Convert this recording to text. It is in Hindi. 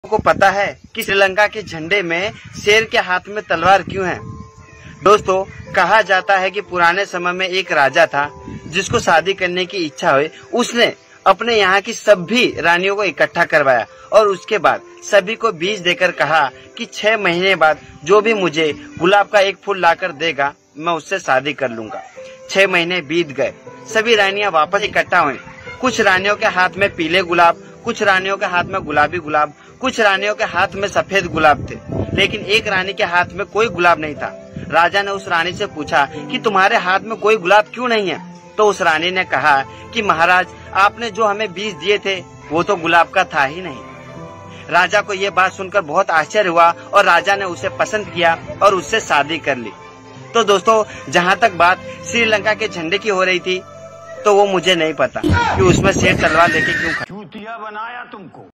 को पता है कि श्रीलंका के झंडे में शेर के हाथ में तलवार क्यों है? दोस्तों, कहा जाता है कि पुराने समय में एक राजा था जिसको शादी करने की इच्छा हुई। उसने अपने यहाँ की सभी रानियों को इकट्ठा करवाया और उसके बाद सभी को बीज देकर कहा कि 6 महीने बाद जो भी मुझे गुलाब का एक फूल लाकर देगा मैं उससे शादी कर लूंगा। 6 महीने बीत गए, सभी रानियां वापस इकट्ठा हुई। कुछ रानियों के हाथ में पीले गुलाब, कुछ रानियों के हाथ में गुलाबी गुलाब, कुछ रानियों के हाथ में सफेद गुलाब थे, लेकिन एक रानी के हाथ में कोई गुलाब नहीं था। राजा ने उस रानी से पूछा कि तुम्हारे हाथ में कोई गुलाब क्यों नहीं है? तो उस रानी ने कहा कि महाराज, आपने जो हमें बीज दिए थे वो तो गुलाब का था ही नहीं। राजा को ये बात सुनकर बहुत आश्चर्य हुआ और राजा ने उसे पसंद किया और उससे शादी कर ली। तो दोस्तों, जहाँ तक बात श्रीलंका के झंडे की हो रही थी तो वो मुझे नहीं पता कि उसमें शेर तलवार लेके क्यों खड़ा। चूतिया बनाया तुमको।